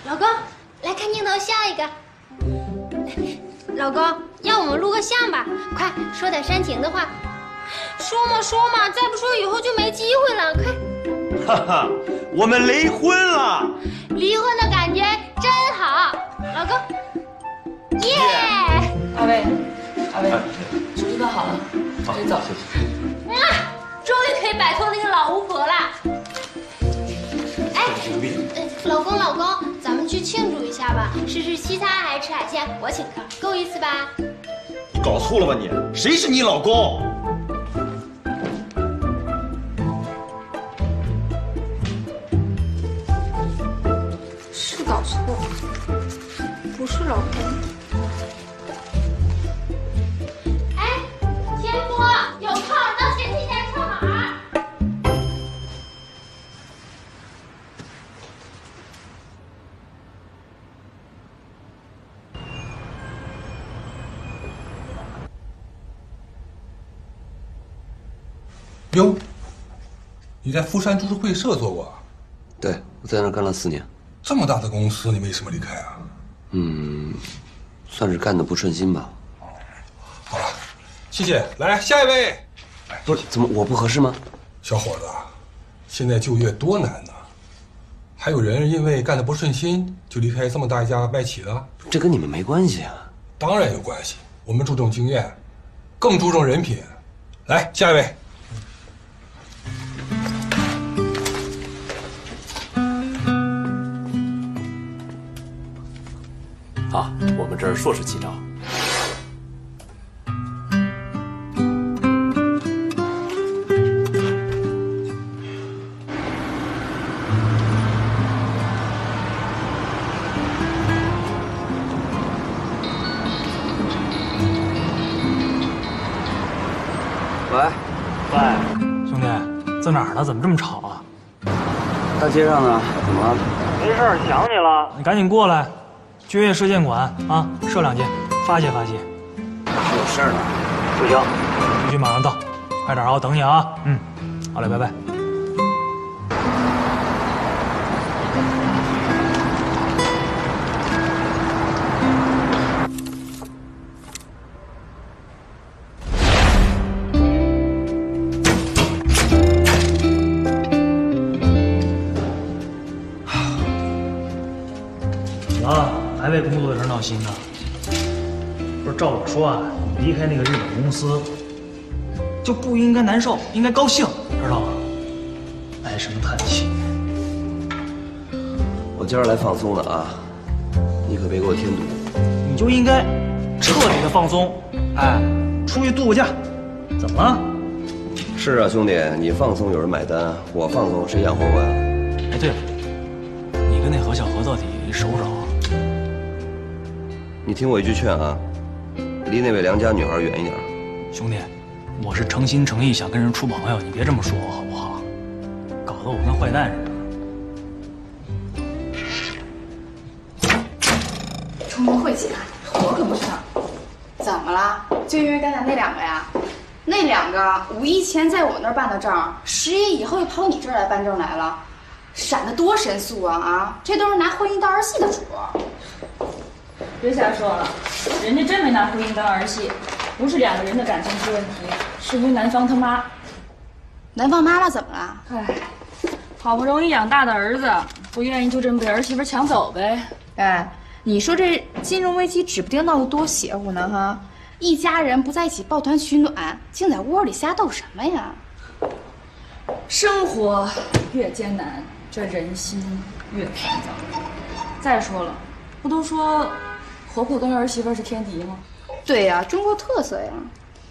老公，来看镜头，笑一个。老公，要我们录个像吧？快说点煽情的话。说嘛，再不说以后就没机会了。快！ 哈哈，我们离婚了。 离婚的感觉真好，老公。耶！ 阿威，手机办好了，可以走。 终于可以摆脱那个老巫婆了。哎，老公，咱们去庆祝一下吧，吃西餐还是吃海鲜？我请客，够意思吧？ 你搞错了吧你？谁是你老公？ 是搞错了，不是老公。哎，前夫有空到前妻家串门。 哟，你在富山株式会社做过？ 对，我在那儿干了4年。 这么大的公司，你为什么离开啊？ 算是干得不顺心吧。 好了，谢谢。来，下一位。 不是，怎么我不合适吗？ 小伙子，现在就业多难呐，还有人因为干得不顺心就离开这么大一家外企了？ 这跟你们没关系啊。 当然有关系，我们注重经验，更注重人品。来，下一位。 啊，我们这儿硕士起招。 喂， 兄弟，在哪儿呢？怎么这么吵啊？ 大街上呢？怎么了？ 没事儿，想你了。你赶紧过来，就业射箭馆啊，射2箭，发泄发泄。 有事儿呢。 不行，必须马上到，快点啊，我等你啊。好嘞，拜拜。还为工作的事闹心呢？不是，照我说啊，你离开那个日本公司，就不应该难受，应该高兴，知道吗？唉声叹气。 我今儿来放松的啊，你可别给我添堵。 你就应该彻底的放松，出去度个假。怎么了？ 是啊，兄弟，你放松有人买单，我放松谁养活我呀？ 哎，对了，你跟那何小何到底熟不熟啊？ 你听我一句劝啊，离那位良家女孩远一点。 兄弟，我是诚心诚意想跟人处朋友，你别这么说我好不好？搞得我跟坏蛋似的。冲动晦气，我可不是。怎么了？就因为刚才那2个呀？那2个5一前在我那儿办的证，10一以后又跑你这儿来办证来了，闪得多神速啊！这都是拿婚姻当儿戏的主。 别瞎说了，人家真没拿婚姻当儿戏，不是2个人的感情出问题，是因为男方他妈。 男方妈妈怎么了？ 唉，好不容易养大的儿子，不愿意就这么被儿媳妇抢走呗。 哎，你说这金融危机指不定闹得多邪乎呢哈！一家人不在一起抱团取暖，竟在窝里瞎斗什么呀？ 生活越艰难，这人心越烦躁。再说了，不都说婆婆跟儿媳妇是天敌吗？ 对呀，中国特色呀。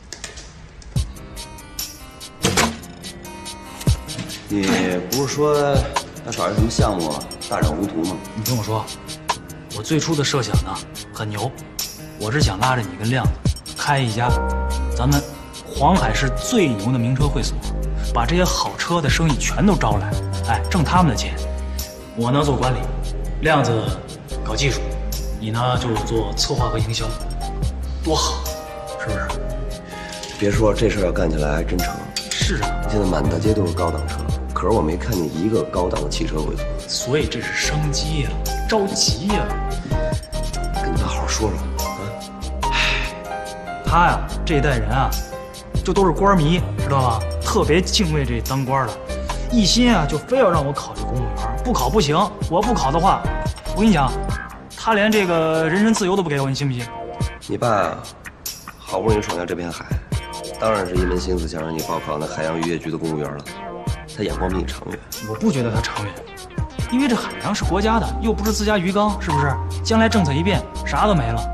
你不是说要找一什么项目大展宏图吗？ 你听我说，我最初的设想呢很牛，我是想拉着你跟亮子开一家咱们黄海市最牛的名车会所，把这些好车的生意全都招来，挣他们的钱。我呢做管理，亮子搞技术，你呢就做策划和营销，多好，是不是？ 别说这事儿要干起来还真成。 是啊， 现在满大街都是高档车，可是我没看见一个高档的汽车会所。 所以这是商机呀。 着急呀。 跟你爸好好说说啊。 他呀，这一代人啊，就都是官迷，知道吧？特别敬畏这当官的，一心啊就非要让我考这公务员，不考不行。我不考的话，我跟你讲，他连这个人身自由都不给我，你信不信？ 你爸呀，好不容易闯下这片海，当然是一门心思想让你报考那海洋渔业局的公务员了。他眼光比你长远。 我不觉得他长远，因为这海洋是国家的，又不是自家鱼缸，是不是？将来政策一变，啥都没了。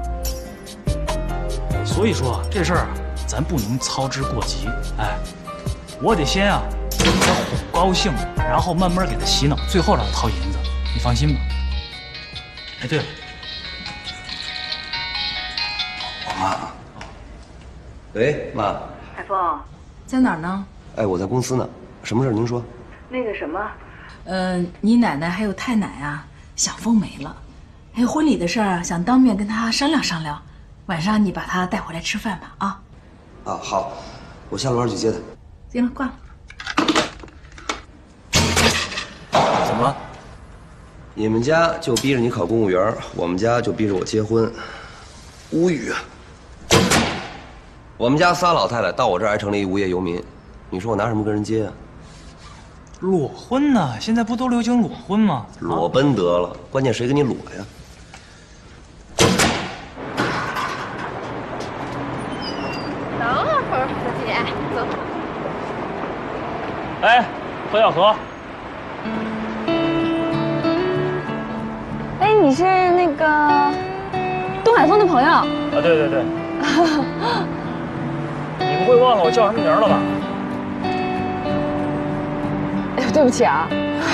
所以说这事儿啊，咱不能操之过急。哎，我得先啊给他哄高兴，然后慢慢给他洗脑，最后让他掏银子。你放心吧。哎，对了， 我妈。喂，妈。 海峰，在哪儿呢？ 哎，我在公司呢。什么事儿？您说。 那个什么，你奶奶还有太奶啊，想疯没了。还有婚礼的事儿啊，想当面跟她商量商量。晚上你把她带回来吃饭吧，啊。 啊，好，我下楼去接她。 行了，挂了。 怎么了？ 你们家就逼着你考公务员，我们家就逼着我结婚，无语啊！我们家仨老太太到我这儿还成了一无业游民，你说我拿什么跟人接啊？ 裸婚呢？现在不都流行裸婚吗？ 裸奔得了，关键谁跟你裸呀？ 等会儿，小姐，走。 哎，何小河。 哎，你是那个东海峰的朋友？ 啊，对对对。你不会忘了我叫什么名了吧？ 哎呦，对不起啊。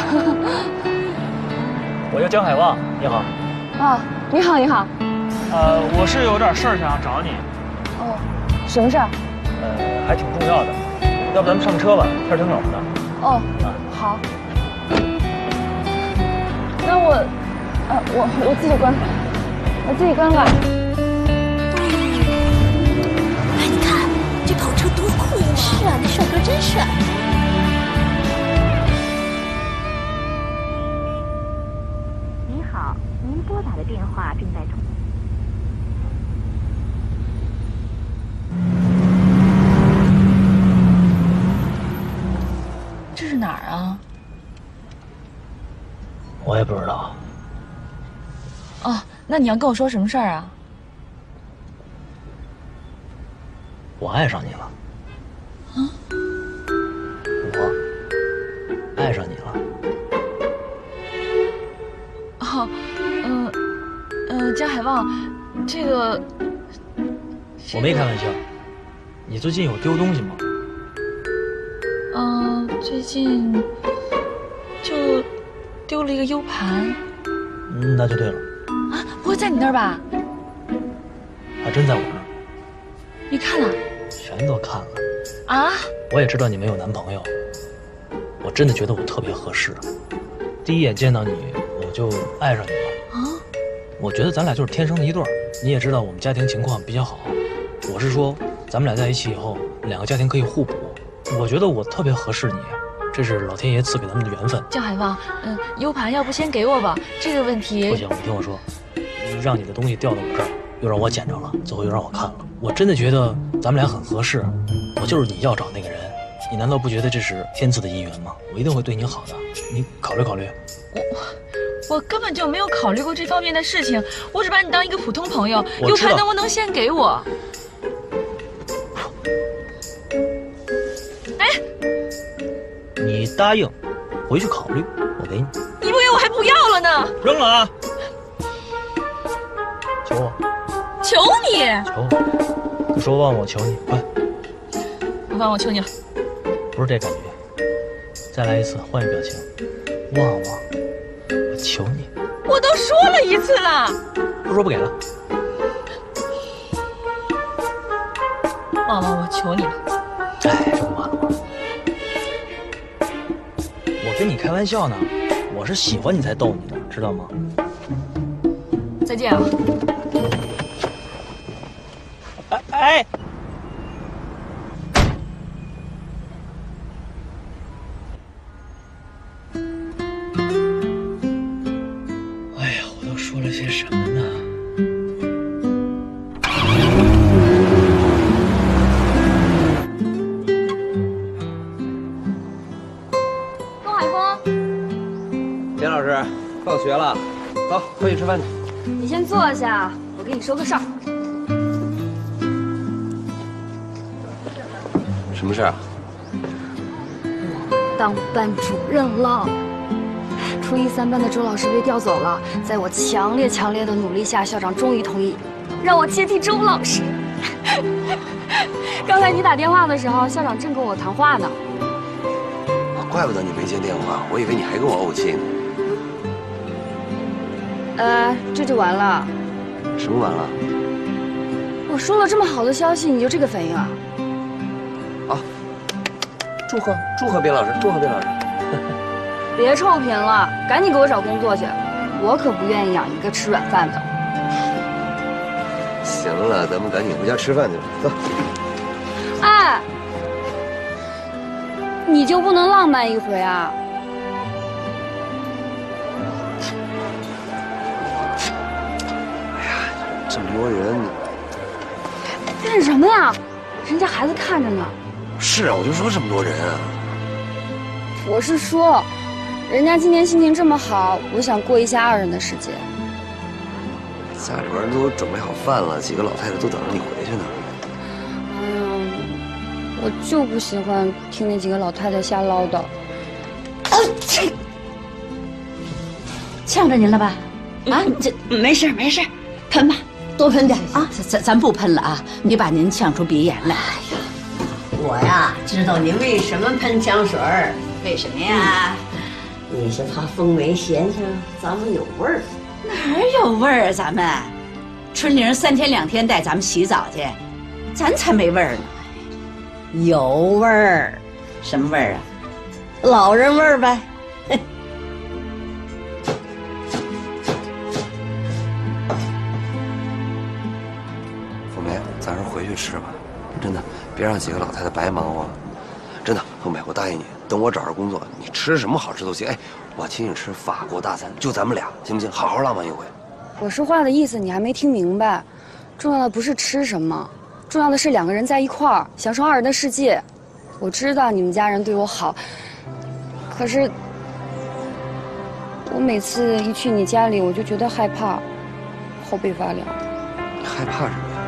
我叫江海旺，你好。 啊，你好，你好。 我是有点事儿想要找你。 哦，什么事儿？ 还挺重要的。要不咱们上车吧，天挺冷的。 哦，好。那我自己关吧，我自己关吧。 哎，你看这跑车多酷啊！是啊，那帅哥真帅。 你好，您拨打的电话正在通。 这是哪儿啊？ 我也不知道。 哦，那你要跟我说什么事儿啊？ 我爱上你了。 啊？ 我爱上你了。 哦，江海旺，这个我没开玩笑。你最近有丢东西吗？ 最近就丢了一个 U 盘。 那就对了。 啊，不会在你那儿吧？ 还真在我那儿。 你看了？ 全都看了。 啊？ 我也知道你没有男朋友，我真的觉得我特别合适。第一眼见到你，我就爱上你了。啊？我觉得咱俩就是天生的一对儿。你也知道我们家庭情况比较好，我是说，咱们俩在一起以后，两个家庭可以互补。我觉得我特别合适你，这是老天爷赐给咱们的缘分。 江海旺，U 盘要不先给我吧？这个问题不行，你听我说，让你的东西掉到我这儿，又让我捡着了，最后又让我看了。我真的觉得咱们俩很合适，我就是你要找那个人。你难道不觉得这是天赐的姻缘吗？我一定会对你好的，你考虑考虑。 我根本就没有考虑过这方面的事情，我只把你当一个普通朋友。 U 盘能不能先给我？哎， 你答应，回去考虑，我给你。 你不给我还不要了呢？ 扔了啊！求我。 求你！ 求我！你说忘我求你，快！ 忘我求你了。 不是这感觉，再来一次，换一表情。忘我，我求你。 我都说了一次了。 不说不给了。 忘我求你了。 哎，这不完了吗？我跟你开玩笑呢，我是喜欢你才逗你的，知道吗？ 再见啊！ 哎！哎呀， 些什么呢？ 东海峰， 田老师，放学了，走，回去吃饭去。 你先坐下，我给你说个事儿。 什么事啊？ 当班主任了。初一3班的周老师被调走了，在我强烈的努力下，校长终于同意让我接替周老师。刚才你打电话的时候，校长正跟我谈话呢。 怪不得你没接电话，我以为你还跟我怄气呢。 这就完了。 什么完了？ 我说了这么好的消息，你就这个反应啊？ 啊！祝贺边老师，祝贺边老师。 别臭贫了，赶紧给我找工作去，我可不愿意养一个吃软饭的。 行了，咱们赶紧回家吃饭去吧，走。 哎，你就不能浪漫一回啊？ 哎呀，这么多人， 干什么呀？人家孩子看着呢。 是啊，我就说这么多人啊。 我是说，人家今天心情这么好，我想过一下2人的世界。 家里边都准备好饭了，几个老太太都等着你回去呢。 我就不喜欢听那几个老太太瞎唠叨。 呛着您了吧？啊，这没事没事，喷吧，多喷点啊。咱不喷了啊，你把您呛出鼻炎来。哎呀， 我呀知道你为什么喷香水儿。 为什么呀？ 你是怕风梅嫌弃咱们有味儿。 哪有味儿啊？咱们春玲3天2天带咱们洗澡去，咱才没味儿呢。 有味儿。什么味儿啊？老人味儿呗。 凤梅，咱还是回去吃吧，真的，别让几个老太太白忙活了。真的，凤梅，我答应你，等我找着工作，你吃什么好吃都行。哎，我请你吃法国大餐，就咱们俩，行不行？好好浪漫一回。 我说话的意思你还没听明白，重要的不是吃什么，重要的是2个人在一块儿，享受2人的世界。我知道你们家人对我好，可是我每次一去你家里，我就觉得害怕，后背发凉。 害怕什么呀？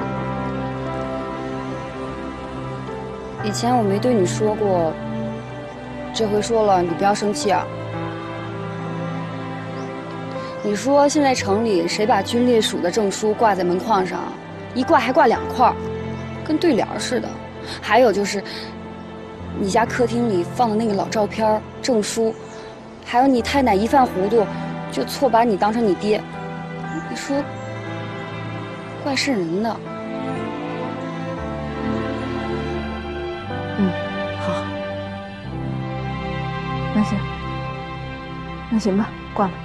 以前我没对你说过，这回说了，你不要生气啊。你说现在城里谁把军烈属的证书挂在门框上，一挂还挂2块，跟对联似的。还有就是，你家客厅里放的那个老照片、证书，还有你太奶一犯糊涂，就错把你当成你爹，你说怪瘆人的。 好，那行吧，挂了。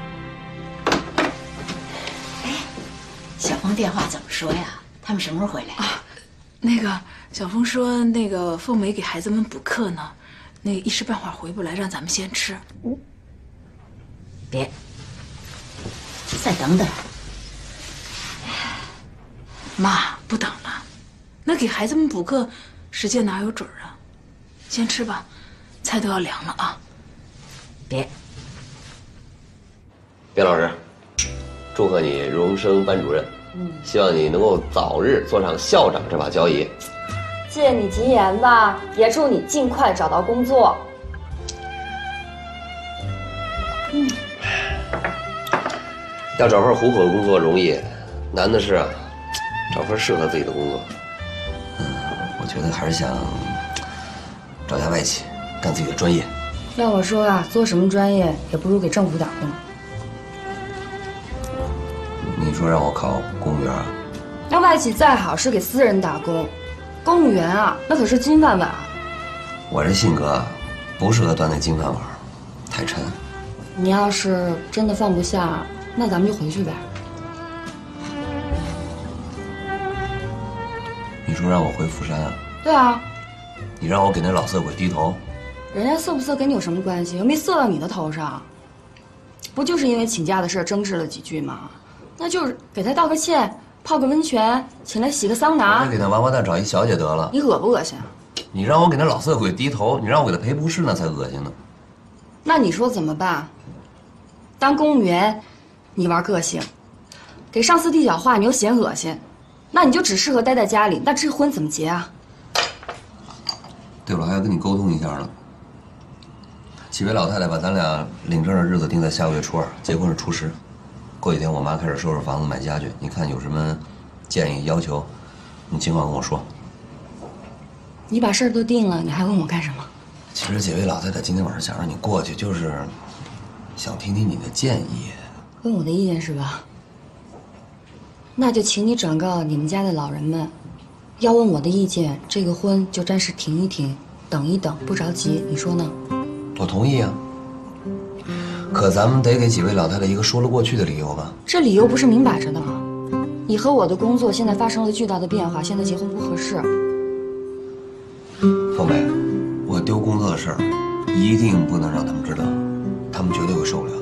哎，小峰电话怎么说呀？他们什么时候回来啊？ 那个小峰说，那个凤梅给孩子们补课呢，那个一时半会儿回不来，让咱们先吃。 别，再等等。 妈，不等了，那给孩子们补课时间哪有准啊？先吃吧，菜都要凉了啊。 别， 边老师，祝贺你荣升班主任。希望你能够早日坐上校长这把交椅。 借你吉言吧，也祝你尽快找到工作。 要找份糊口的工作容易，难的是啊，找份适合自己的工作。我觉得还是想找家外企，干自己的专业。 要我说啊，做什么专业也不如给政府打工。 你说让我考公务员？ 那外企再好是给私人打工，公务员啊，那可是金饭碗。 我这性格不适合端那金饭碗，太沉。 你要是真的放不下，那咱们就回去呗。 你说让我回釜山啊？ 对啊。 你让我给那老色鬼低头？ 人家色不色跟你有什么关系？又没色到你的头上。不就是因为请假的事争执了几句吗？ 那就是给他道个歉，泡个温泉，请他洗个桑拿。 再给那王八蛋找一小姐得了。 你恶不恶心啊？ 你让我给那老色鬼低头，你让我给他赔不是，那才恶心呢。 那你说怎么办？当公务员，你玩个性，给上司递小话，你又嫌恶心，那你就只适合待在家里。那这婚怎么结啊？ 对了，还要跟你沟通一下呢。几位老太太把咱俩领证的日子定在下个月初2，结婚是初10。过几天我妈开始收拾房子、买家具，你看有什么建议要求，你尽管跟我说。 你把事儿都定了，你还问我干什么？ 其实几位老太太今天晚上想让你过去，就是想听听你的建议。 问我的意见是吧？那就请你转告你们家的老人们，要问我的意见，这个婚就暂时停一停，等一等，不着急，你说呢？ 我同意啊。可咱们得给几位老太太一个说得过去的理由吧？ 这理由不是明摆着的吗？你和我的工作现在发生了巨大的变化，现在结婚不合适。 凤梅，我丢工作的事儿，一定不能让他们知道，他们绝对会受不了的。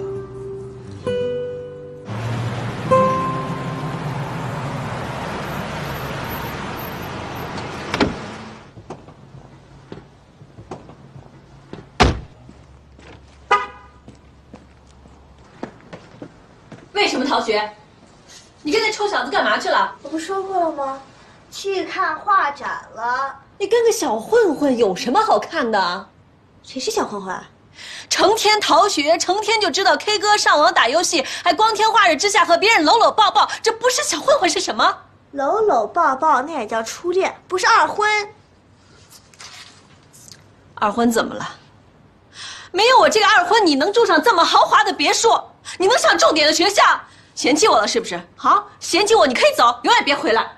为什么逃学？你跟那臭小子干嘛去了？ 我不说过了吗？去看画展了。 你跟个小混混有什么好看的？ 谁是小混混？ 成天逃学，成天就知道 K 歌、上网、打游戏，还光天化日之下和别人搂搂抱抱，这不是小混混是什么？ 搂搂抱抱那也叫初恋，不是二婚。 二婚怎么了？没有我这个二婚，你能住上这么豪华的别墅？你能上重点的学校？嫌弃我了是不是？好，嫌弃我你可以走，永远别回来。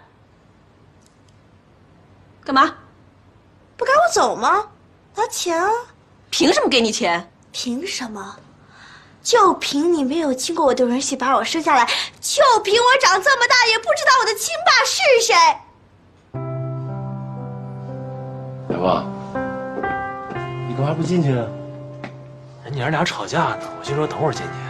干嘛？ 不赶我走吗？拿钱啊！ 凭什么给你钱？ 凭什么？就凭你没有经过我的允许把我生下来，就凭我长这么大也不知道我的亲爸是谁。 小芳，你干嘛不进去呢？ 人娘俩吵架呢，我心说等会儿进去。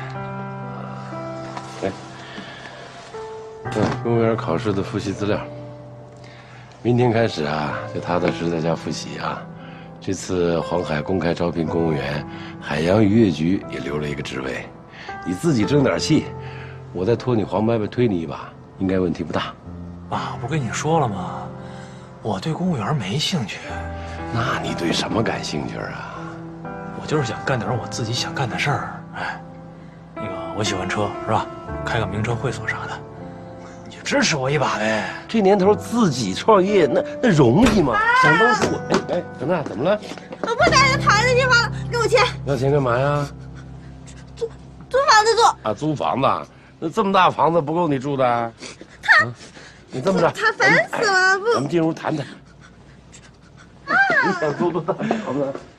公务员考试的复习资料，明天开始啊，就踏踏实实在家复习啊。这次黄海公开招聘公务员，海洋渔业局也留了一个职位，你自己争点气，我再托你黄伯伯推你一把，应该问题不大。 爸，我不跟你说了吗？我对公务员没兴趣。 那你对什么感兴趣啊？ 我就是想干点我自己想干的事儿。哎，那个我喜欢车是吧？开个名车会所啥的。支持我一把呗！ 这年头自己创业那容易吗？想当初哎，小娜怎么了？ 我不待在讨厌的地方了，给我钱！ 要钱干嘛呀？ 租房子住啊！租房子？那这么大房子不够你住的？你这么着， 他烦死了！ 咱们进屋谈谈。你想租多大房子？